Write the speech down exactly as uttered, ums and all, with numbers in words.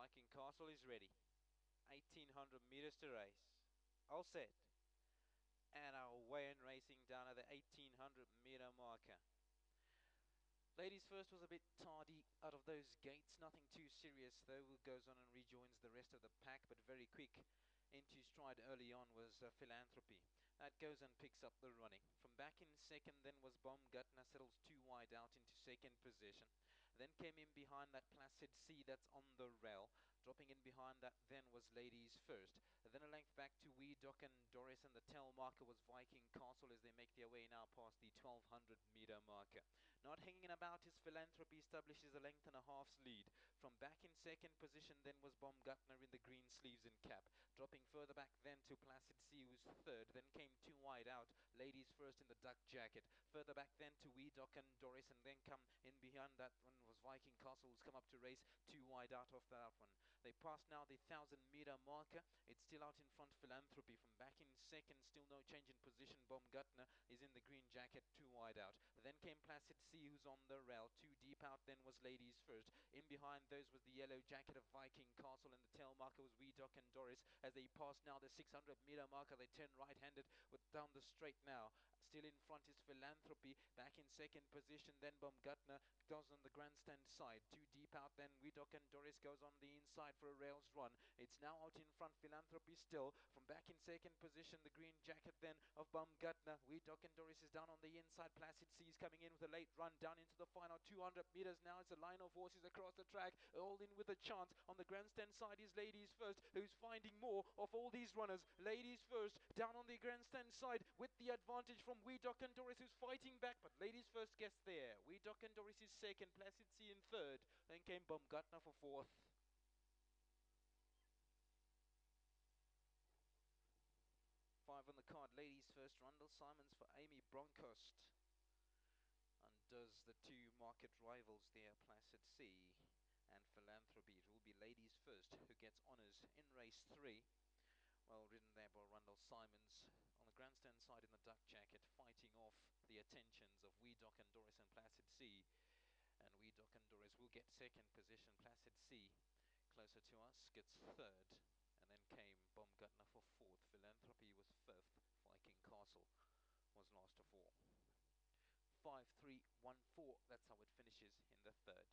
Viking Castle is ready. eighteen hundred meters to race. All set. And away and racing down at the eighteen hundred meter marker. Ladies first was a bit tardy out of those gates. Nothing too serious though. Goes on and rejoins the rest of the pack, but very quick into stride early on was uh, Philanthropy. That goes and picks up the running. From back in second then was Baumgartner, settles two wide out into second position. Then came in behind that Placid Sea that's on the rail. Dropping in behind that then was Ladies First. Then a length back to Wee Dock and Doris, and the tail marker was Viking Castle as they make their way now past the twelve hundred meter marker. Not hanging about his Philanthropy establishes a length and a half's lead. From back in second position then was Baumgartner in the green sleeves and cap. Dropping further back then to Placid Sea, who's third. Then came two wide out, Ladies First in the duck jacket. Further back then to Wee Dock and Doris, and then come in behind that one was Viking Castle, who's come up to race two wide out of that one. They pass now the thousand meter marker. It's still out in front, Philanthropy. From back in second, still no change in position. Baumgartner is in the green jacket, two wide out. Then came Placid Sea, who's on the rail. Two deep out, then was Ladies First. In behind those was the yellow jacket of Viking Castle, and the tail marker was Wee Dock and Doris. As they pass now the six hundred meter marker, they turn right-handed with down the straight now. Still in front is Philanthropy. Back in second position, then Baumgartner goes on the grandstand side. Two deep out, then Wee Dock and Doris goes on the inside for a rails run. It's now out in front, Philanthropy still. From back in second position, the green jacket then of Baumgartner. Wee Dock and Doris is down on the inside. Placid Sea is coming in with a late run down into the final two hundred meters now. It's a line of horses across the track, all in with a chance. On the grandstand side is Ladies First, who's finding more of all these runners. Ladies First down on the grandstand side with the advantage from Wee Dock and Doris, who's fighting back, but Ladies First gets there. Wee Dock and Doris is second, Placid Sea in third, then came Baumgartner for fourth. Five on the card, Ladies First, Rundle Simons for Amy Bronkhorst. And does the two market rivals there, Placid Sea and Philanthropy. It will be Ladies First who gets honours in race three. Well ridden there by Rundle Simons on the grandstand side in the duck jacket, fighting off the attentions of Wee Dock and Doris and Placid Sea. And Wee Dock and Doris will get second position. Placid Sea closer to us gets third. And then came Baumgartner for fourth. Philanthropy was fifth. Viking Castle was last of all. five three one four, that's how it finishes in the third.